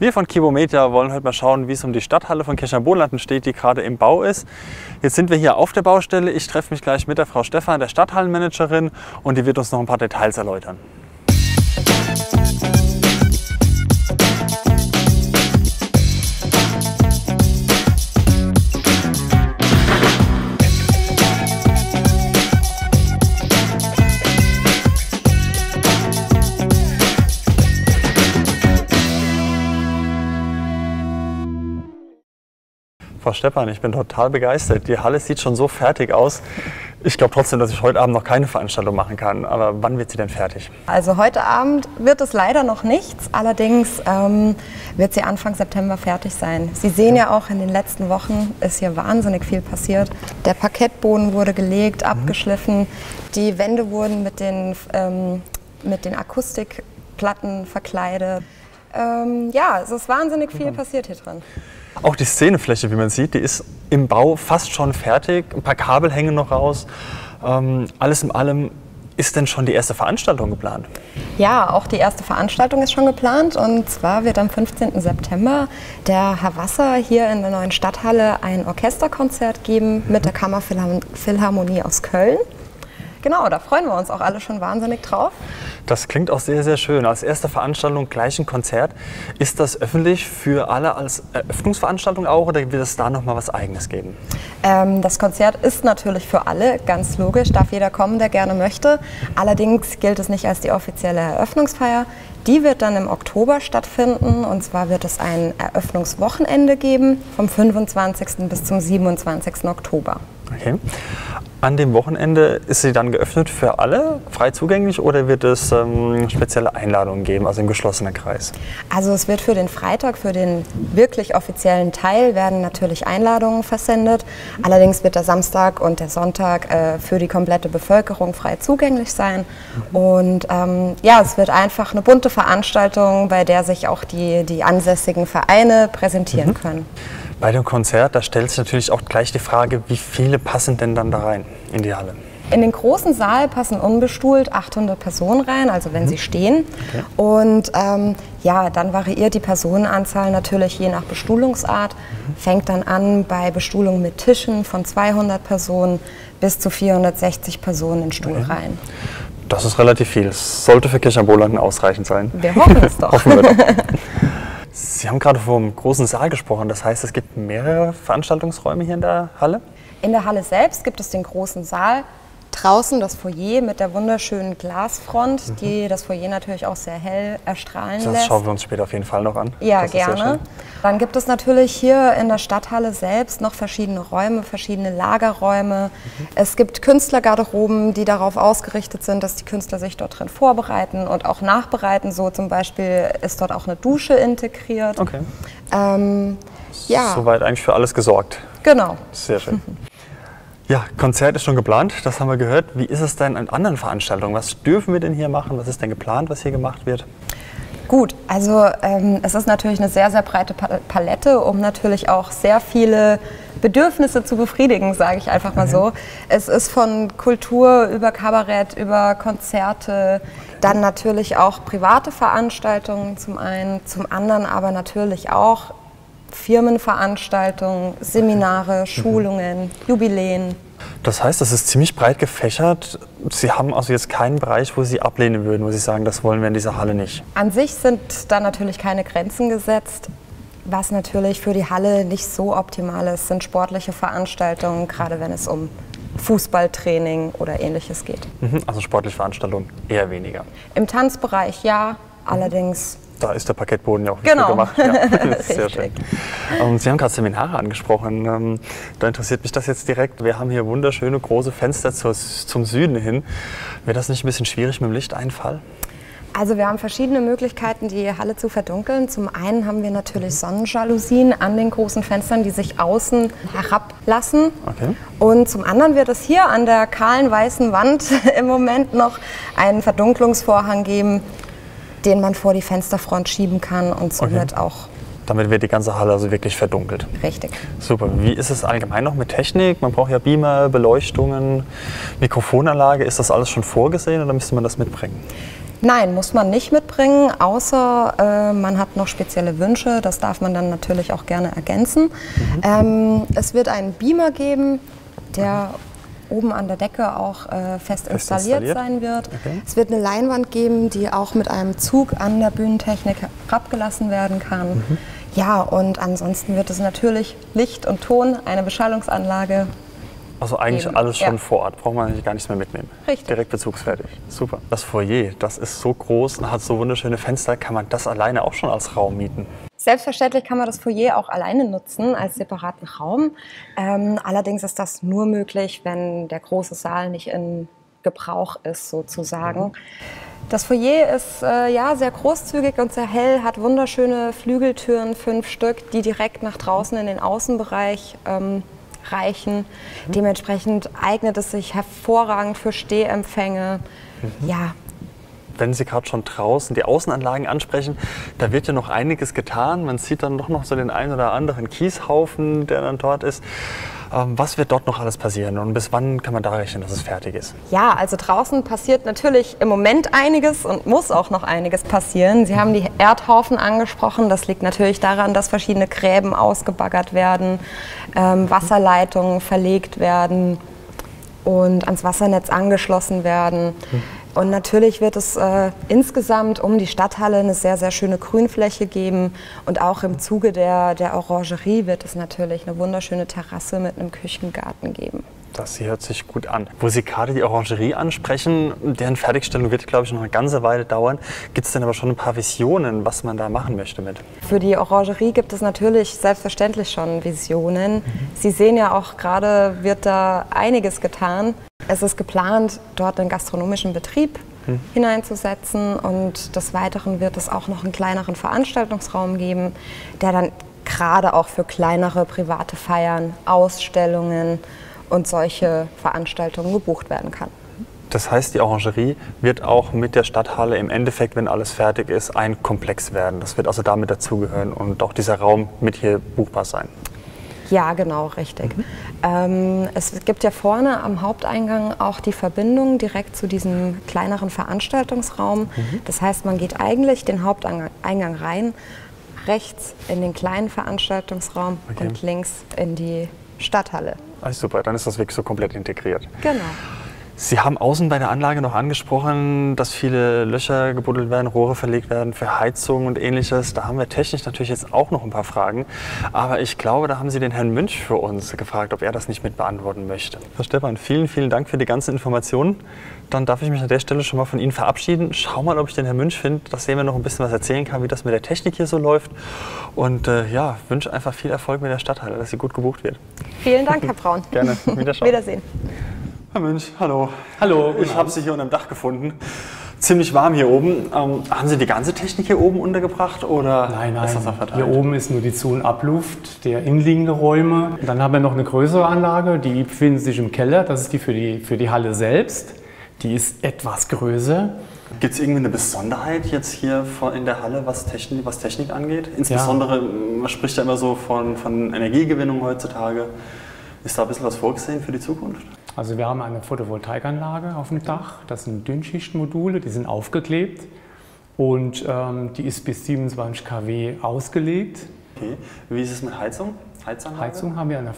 Wir von Kibo Media wollen heute mal schauen, wie es um die Stadthalle von Kirchner-Bohnlanden steht, die gerade im Bau ist. Jetzt sind wir hier auf der Baustelle. Ich treffe mich gleich mit der Frau Stephan, der Stadthallenmanagerin, und die wird uns noch ein paar Details erläutern. Frau Stephan, ich bin total begeistert. Die Halle sieht schon so fertig aus. Ich glaube trotzdem, dass ich heute Abend noch keine Veranstaltung machen kann. Aber wann wird sie denn fertig? Also heute Abend wird es leider noch nichts. Allerdings wird sie Anfang September fertig sein. Sie sehen ja auch, in den letzten Wochen ist hier wahnsinnig viel passiert. Der Parkettboden wurde gelegt, abgeschliffen. Die Wände wurden mit den Akustikplatten verkleidet. Ja, es ist wahnsinnig viel passiert hier drin. Auch die Szenefläche, wie man sieht, die ist im Bau fast schon fertig. Ein paar Kabel hängen noch raus. Alles in allem, ist denn schon die erste Veranstaltung geplant? Ja, auch die erste Veranstaltung ist schon geplant. Und zwar wird am 15. September der Herr Wasser hier in der neuen Stadthalle ein Orchesterkonzert geben mit der Kammerphilharmonie aus Köln. Genau, da freuen wir uns auch alle schon wahnsinnig drauf. Das klingt auch sehr, sehr schön. Als erste Veranstaltung gleich ein Konzert. Ist das öffentlich für alle als Eröffnungsveranstaltung auch, oder wird es da noch mal was Eigenes geben? Das Konzert ist natürlich für alle, ganz logisch. Darf jeder kommen, der gerne möchte. Allerdings gilt es nicht als die offizielle Eröffnungsfeier. Die wird dann im Oktober stattfinden, und zwar wird es ein Eröffnungswochenende geben, vom 25. bis zum 27. Oktober. Okay. An dem Wochenende ist sie dann geöffnet für alle, frei zugänglich, oder wird es spezielle Einladungen geben, also im geschlossenen Kreis? Also es wird für den Freitag, für den wirklich offiziellen Teil, werden natürlich Einladungen versendet. Allerdings wird der Samstag und der Sonntag für die komplette Bevölkerung frei zugänglich sein. Und ja, es wird einfach eine bunte Veranstaltung, bei der sich auch die ansässigen Vereine präsentieren können. Bei dem Konzert, da stellt sich natürlich auch gleich die Frage, wie viele passen denn dann da rein in die Halle? In den großen Saal passen unbestuhlt 800 Personen rein, also wenn sie stehen. Okay. Und ja, dann variiert die Personenanzahl natürlich je nach Bestuhlungsart. Fängt dann an bei Bestuhlung mit Tischen von 200 Personen bis zu 460 Personen in Stuhlreihen. Das ist relativ viel. Das sollte für Kirchner-Bohnlanden ausreichend sein. Wir hoffen es doch. Hoffen wir doch. Sie haben gerade vom großen Saal gesprochen, das heißt, es gibt mehrere Veranstaltungsräume hier in der Halle? In der Halle selbst gibt es den großen Saal, draußen das Foyer mit der wunderschönen Glasfront, die das Foyer natürlich auch sehr hell erstrahlen lässt. Das schauen wir uns später auf jeden Fall noch an. Ja, gerne. Dann gibt es natürlich hier in der Stadthalle selbst noch verschiedene Räume, verschiedene Lagerräume. Es gibt Künstlergarderoben, die darauf ausgerichtet sind, dass die Künstler sich dort drin vorbereiten und auch nachbereiten. So zum Beispiel ist dort auch eine Dusche integriert. Okay. Ja. Soweit eigentlich für alles gesorgt. Genau. Sehr schön. Ja, Konzert ist schon geplant, das haben wir gehört. Wie ist es denn an anderen Veranstaltungen? Was dürfen wir denn hier machen? Was ist denn geplant, was hier gemacht wird? Gut, also es ist natürlich eine sehr, sehr breite Palette, um natürlich auch sehr viele Bedürfnisse zu befriedigen, sage ich einfach mal so. Es ist von Kultur über Kabarett, über Konzerte, dann natürlich auch private Veranstaltungen zum einen, zum anderen aber natürlich auch Firmenveranstaltungen, Seminare, Schulungen, Jubiläen. Das heißt, das ist ziemlich breit gefächert. Sie haben also jetzt keinen Bereich, wo Sie ablehnen würden, wo Sie sagen, das wollen wir in dieser Halle nicht. An sich sind da natürlich keine Grenzen gesetzt. Was natürlich für die Halle nicht so optimal ist, sind sportliche Veranstaltungen, gerade wenn es um Fußballtraining oder Ähnliches geht. Also sportliche Veranstaltungen eher weniger. Im Tanzbereich ja, allerdings. Da ist der Parkettboden ja auch nicht gemacht. Ja, sehr schön. Sie haben gerade Seminare angesprochen. Da interessiert mich das jetzt direkt. Wir haben hier wunderschöne große Fenster zum Süden hin. Wäre das nicht ein bisschen schwierig mit dem Lichteinfall? Also wir haben verschiedene Möglichkeiten, die Halle zu verdunkeln. Zum einen haben wir natürlich Sonnenjalousien an den großen Fenstern, die sich außen herablassen. Okay. Und zum anderen wird es hier an der kahlen weißen Wand im Moment noch einen Verdunklungsvorhang geben, den man vor die Fensterfront schieben kann und somit auch. Damit wird die ganze Halle also wirklich verdunkelt. Richtig. Super. Wie ist es allgemein noch mit Technik? Man braucht ja Beamer, Beleuchtungen, Mikrofonanlage. Ist das alles schon vorgesehen oder müsste man das mitbringen? Nein, muss man nicht mitbringen, außer man hat noch spezielle Wünsche. Das darf man dann natürlich auch gerne ergänzen. Es wird einen Beamer geben, der oben an der Decke auch fest installiert sein wird. Okay. Es wird eine Leinwand geben, die auch mit einem Zug an der Bühnentechnik herabgelassen werden kann. Ja, und ansonsten wird es natürlich Licht und Ton, eine Beschallungsanlage. Also eigentlich alles schon vor Ort, braucht man eigentlich gar nichts mehr mitnehmen. Richtig. Direkt bezugsfertig. Super. Das Foyer, das ist so groß und hat so wunderschöne Fenster. Kann man das alleine auch schon als Raum mieten? Selbstverständlich kann man das Foyer auch alleine nutzen, als separaten Raum. Allerdings ist das nur möglich, wenn der große Saal nicht in Gebrauch ist, sozusagen. Das Foyer ist sehr großzügig und sehr hell, hat wunderschöne Flügeltüren, 5 Stück, die direkt nach draußen in den Außenbereich reichen. Dementsprechend eignet es sich hervorragend für Stehempfänge. Ja. Wenn Sie gerade schon draußen die Außenanlagen ansprechen, da wird ja noch einiges getan. Man sieht dann doch noch so den einen oder anderen Kieshaufen, der dann dort ist. Was wird dort noch alles passieren und bis wann kann man da rechnen, dass es fertig ist? Ja, also draußen passiert natürlich im Moment einiges und muss auch noch einiges passieren. Sie haben die Erdhaufen angesprochen. Das liegt natürlich daran, dass verschiedene Gräben ausgebaggert werden, Wasserleitungen verlegt werden und ans Wassernetz angeschlossen werden. Und natürlich wird es insgesamt um die Stadthalle eine sehr, sehr schöne Grünfläche geben. Und auch im Zuge der Orangerie wird es natürlich eine wunderschöne Terrasse mit einem Küchengarten geben. Das hört sich gut an. Wo Sie gerade die Orangerie ansprechen, deren Fertigstellung wird, glaube ich, noch eine ganze Weile dauern. Gibt es denn aber schon ein paar Visionen, was man da machen möchte mit? Für die Orangerie gibt es natürlich selbstverständlich schon Visionen. Sie sehen ja auch gerade, wird da einiges getan. Es ist geplant, dort einen gastronomischen Betrieb hineinzusetzen und des Weiteren wird es auch noch einen kleineren Veranstaltungsraum geben, der dann gerade auch für kleinere private Feiern, Ausstellungen und solche Veranstaltungen gebucht werden kann. Das heißt, die Orangerie wird auch mit der Stadthalle im Endeffekt, wenn alles fertig ist, ein Komplex werden. Das wird also damit dazugehören und auch dieser Raum mit hier buchbar sein. Ja, genau, richtig. Es gibt ja vorne am Haupteingang auch die Verbindung direkt zu diesem kleineren Veranstaltungsraum. Das heißt, man geht eigentlich den Haupteingang rein, rechts in den kleinen Veranstaltungsraum und links in die Stadthalle. Also super, dann ist das wirklich so komplett integriert. Genau. Sie haben außen bei der Anlage noch angesprochen, dass viele Löcher gebuddelt werden, Rohre verlegt werden für Heizung und Ähnliches. Da haben wir technisch natürlich jetzt auch noch ein paar Fragen. Aber ich glaube, da haben Sie den Herrn Münch für uns gefragt, ob er das nicht mit beantworten möchte. Herr Stefan, vielen, vielen Dank für die ganzen Informationen. Dann darf ich mich an der Stelle schon mal von Ihnen verabschieden. Schau mal, ob ich den Herrn Münch finde, dass er mir noch ein bisschen was erzählen kann, wie das mit der Technik hier so läuft. Und wünsche einfach viel Erfolg mit der Stadthalle, dass sie gut gebucht wird. Vielen Dank, Herr Braun. Gerne. Wiedersehen. Herr Münch, hallo. Hallo. Ich habe Sie hier unter dem Dach gefunden. Ziemlich warm hier oben. Haben Sie die ganze Technik hier oben untergebracht oder nein, ist das noch verteilt? Hier oben ist nur die Zu- und Abluft der innenliegenden Räume. Dann haben wir noch eine größere Anlage, die befindet sich im Keller. Das ist die für die Halle selbst. Die ist etwas größer. Gibt es irgendwie eine Besonderheit jetzt hier in der Halle, was Technik angeht? Insbesondere, man spricht ja immer so von Energiegewinnung heutzutage. Ist da ein bisschen was vorgesehen für die Zukunft? Also wir haben eine Photovoltaikanlage auf dem Dach. Das sind Dünnschichtmodule, die sind aufgeklebt und die ist bis 27 kW ausgelegt. Okay. Wie ist es mit Heizung? Heizung haben wir eine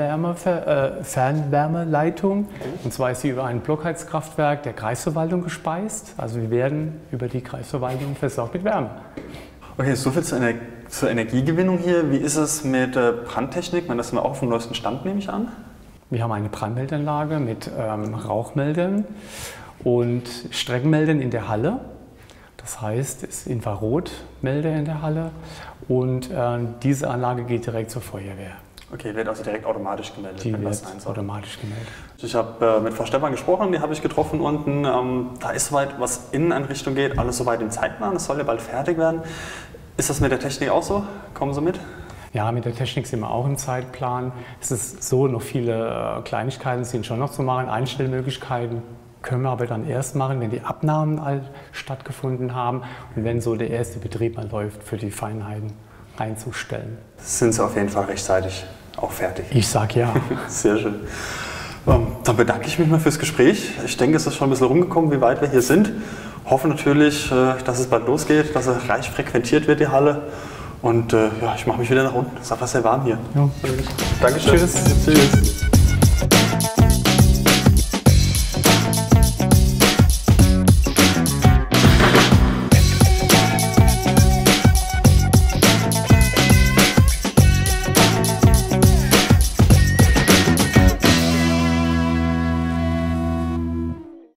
Fernwärmeleitung. Und zwar ist sie über ein Blockheizkraftwerk der Kreisverwaltung gespeist. Also wir werden über die Kreisverwaltung versorgt mit Wärme. Okay, soviel zur Energiegewinnung hier. Wie ist es mit Brandtechnik? Das sind wir auch auf dem neuesten Stand, nehme ich an. Wir haben eine Brandmeldanlage mit Rauchmeldern und Streckenmeldern in der Halle. Das heißt, es ist Infrarotmelder in der Halle und diese Anlage geht direkt zur Feuerwehr. Okay, wird also direkt automatisch gemeldet, wenn das sein soll. Automatisch gemeldet. Ich habe mit Frau Stefan gesprochen, die habe ich getroffen unten. Da ist soweit, was in eine Richtung geht, alles soweit im Zeitplan. Es soll ja bald fertig werden. Ist das mit der Technik auch so? Kommen Sie mit? Ja, mit der Technik sind wir auch im Zeitplan. Es ist so, noch viele Kleinigkeiten sind schon noch zu machen, Einstellmöglichkeiten können wir aber dann erst machen, wenn die Abnahmen all stattgefunden haben und wenn so der erste Betrieb mal läuft, für die Feinheiten einzustellen. Sind Sie auf jeden Fall rechtzeitig auch fertig? Ich sag ja. Sehr schön. Dann bedanke ich mich mal fürs Gespräch. Ich denke, es ist schon ein bisschen rumgekommen, wie weit wir hier sind. Hoffe natürlich, dass es bald losgeht, dass er reich frequentiert wird, die Halle. Und ja, ich mache mich wieder nach unten. Es ist einfach sehr warm hier. Ja. Dankeschön. Tschüss. Tschüss.